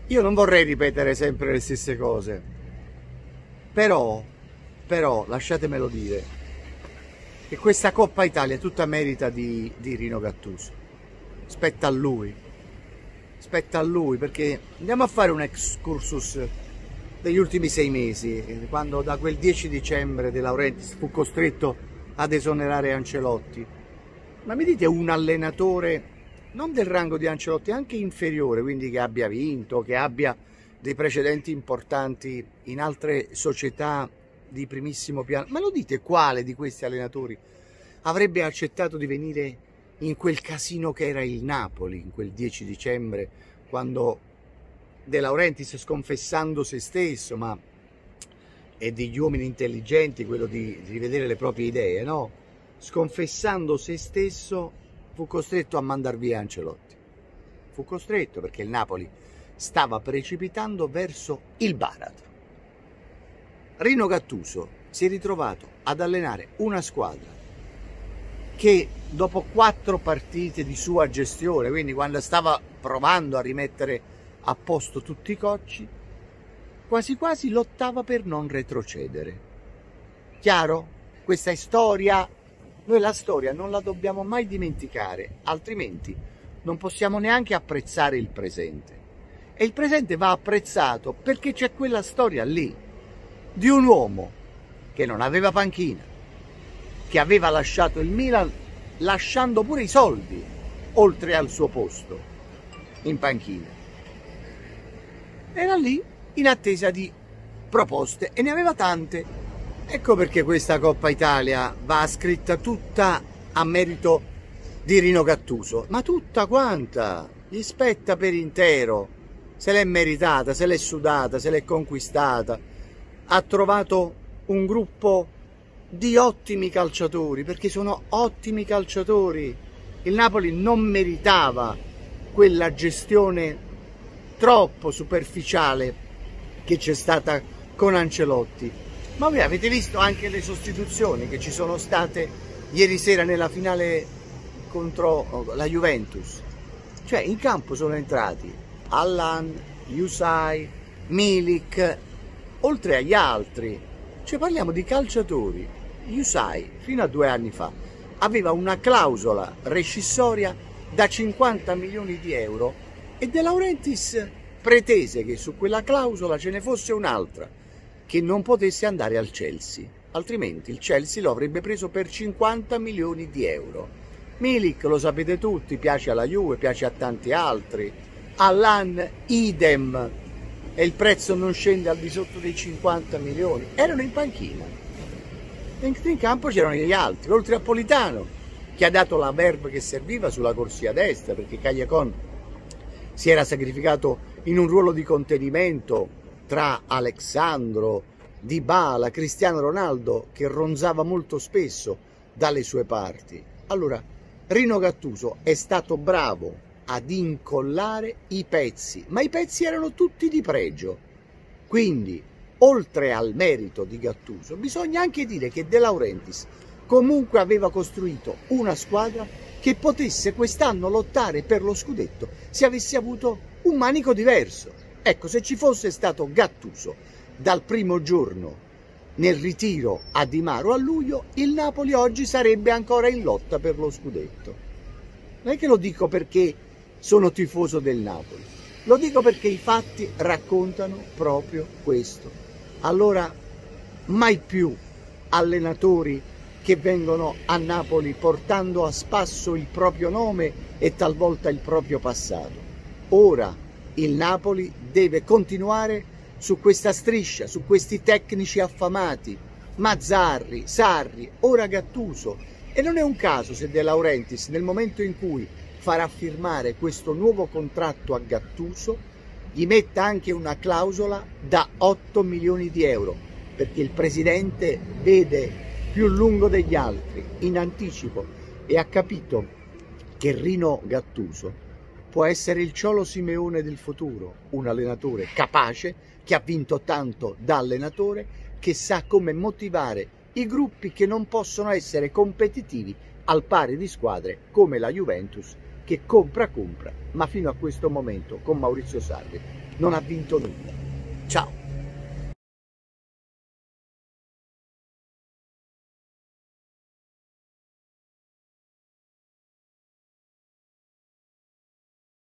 Io non vorrei ripetere sempre le stesse cose, però, lasciatemelo dire, che questa Coppa Italia è tutta merita di Rino Gattuso. Spetta a lui, perché andiamo a fare un excursus degli ultimi 6 mesi, quando da quel 10 dicembre De Laurentiis fu costretto ad esonerare Ancelotti. Ma mi dite un allenatore non del rango di Ancelotti, anche inferiore, quindi che abbia vinto, che abbia dei precedenti importanti in altre società di primissimo piano, ma lo dite quale di questi allenatori avrebbe accettato di venire in quel casino che era il Napoli, in quel 10 dicembre, quando De Laurentiis, sconfessando se stesso, ma è degli uomini intelligenti quello di rivedere le proprie idee, no? Sconfessando se stesso fu costretto a mandar via Ancelotti. Fu costretto perché il Napoli stava precipitando verso il baratro. Rino Gattuso si è ritrovato ad allenare una squadra che dopo 4 partite di sua gestione, quindi quando stava provando a rimettere a posto tutti i cocci, quasi quasi lottava per non retrocedere. Chiaro? Questa è storia. Noi la storia non la dobbiamo mai dimenticare, altrimenti non possiamo neanche apprezzare il presente. E il presente va apprezzato perché c'è quella storia lì, di un uomo che non aveva panchina, che aveva lasciato il Milan lasciando pure i soldi, oltre al suo posto in panchina. Era lì in attesa di proposte e ne aveva tante. Ecco perché questa Coppa Italia va scritta tutta a merito di Rino Gattuso, ma tutta quanta, gli spetta per intero, se l'è meritata, se l'è sudata, se l'è conquistata, ha trovato un gruppo di ottimi calciatori, perché sono ottimi calciatori. Il Napoli non meritava quella gestione troppo superficiale che c'è stata con Ancelotti. Ma voi avete visto anche le sostituzioni che ci sono state ieri sera nella finale contro la Juventus. Cioè in campo sono entrati Allan, Yusai, Milik, oltre agli altri. Cioè parliamo di calciatori. Yusai fino a 2 anni fa aveva una clausola rescissoria da 50 milioni di euro e De Laurentiis pretese che su quella clausola ce ne fosse un'altra, che non potesse andare al Chelsea, altrimenti il Chelsea lo avrebbe preso per 50 milioni di euro. Milik, lo sapete tutti, piace alla Juve, piace a tanti altri. Allan, idem, e il prezzo non scende al di sotto dei 50 milioni. Erano in panchina. In campo c'erano gli altri, oltre a Politano, che ha dato la verve che serviva sulla corsia destra, perché Callecon si era sacrificato in un ruolo di contenimento tra Alexandro, Dybala, Cristiano Ronaldo, che ronzava molto spesso dalle sue parti. Allora, Rino Gattuso è stato bravo ad incollare i pezzi, ma i pezzi erano tutti di pregio. Quindi, oltre al merito di Gattuso, bisogna anche dire che De Laurentiis comunque aveva costruito una squadra che potesse quest'anno lottare per lo scudetto se avesse avuto un manico diverso. Ecco, se ci fosse stato Gattuso dal primo giorno nel ritiro a Di Maro a luglio, il Napoli oggi sarebbe ancora in lotta per lo scudetto. Non è che lo dico perché sono tifoso del Napoli, lo dico perché i fatti raccontano proprio questo. Allora, mai più allenatori che vengono a Napoli portando a spasso il proprio nome e talvolta il proprio passato. Ora il Napoli deve continuare su questa striscia, su questi tecnici affamati, Mazzarri, Sarri, ora Gattuso. E non è un caso se De Laurentiis, nel momento in cui farà firmare questo nuovo contratto a Gattuso, gli metta anche una clausola da 8 milioni di euro, perché il presidente vede più lungo degli altri, in anticipo, e ha capito che Rino Gattuso può essere il Cholo Simeone del futuro, un allenatore capace, che ha vinto tanto da allenatore, che sa come motivare i gruppi che non possono essere competitivi al pari di squadre come la Juventus, che compra, ma fino a questo momento con Maurizio Sarri non ha vinto nulla. Ciao!